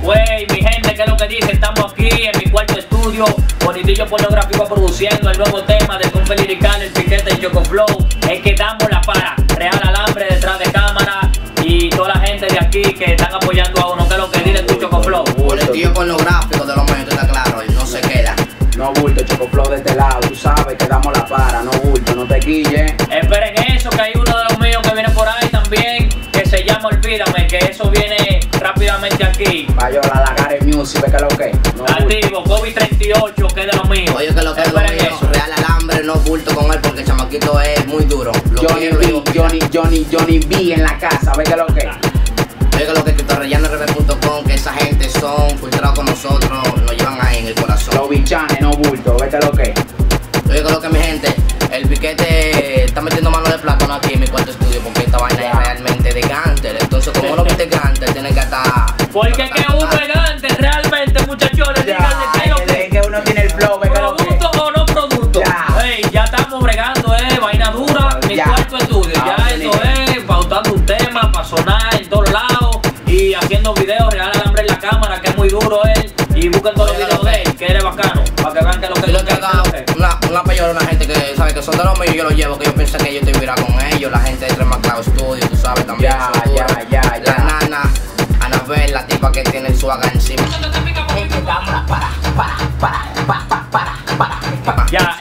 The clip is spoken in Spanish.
Wey, mi gente, ¿qué es lo que dice? Estamos aquí en mi cuarto estudio, Bonitillo Pornográfico produciendo el nuevo tema del compa lirical, el piquete y Choco Flow. Es que damos la para, Real Alambre detrás de cámara y toda la gente de aquí que están apoyando a uno. ¿Qué es lo que dice tu Choco Flow? Bonitillo Pornográfico de los medios, está claro, y no se queda. No bulto, Choco Flow de este lado, tú sabes que damos la para, no bulto, no te quilles. Esperen eso, que hay uno de los míos que viene por ahí también, que se llama Olvídame, que eso viene rápidamente aquí. Payola, la Gare Music, ve que lo que. No activo, COVID-38, que es de los míos. Oye, que lo que es lo mío, Real Alambre, no bulto con él porque el chamaquito es muy duro. Johnny B en la casa, ve que lo que. Oye, que lo que CriptoRellenoRB.com, que esa gente son filtrados con nosotros, nos llevan ahí en el corazón. Los bichanes, no bulto, ve que lo que. Oye, que lo que mi gente, el piquete está metiendo mano de plátano aquí en mi cuarto estudio porque esta vaina es realmente de Gantel. Entonces, como uno que es de Gantel, tiene que estar. Porque que uno es Gantel, realmente, muchachones, díganle que uno tiene el flow, ve que lo que. ¿Producto o no producto? Hey, ya estamos bregando, vaina dura, mi cuarto estudio. Ya esto es pautando un tema para sonar en todos lados y haciendo videos, Real Alambre en la cámara, que es muy duro él. Y busquen todos los videos de él, que él es bacano, para que vean que lo que una payola, una gente que sabe que son de los míos, yo los llevo, que yo pienso que yo te vivirá con ellos, la gente de Tres Maclao Studio, tú sabes también. La nana, Anabel, la tipa que tiene el swag encima. Ya,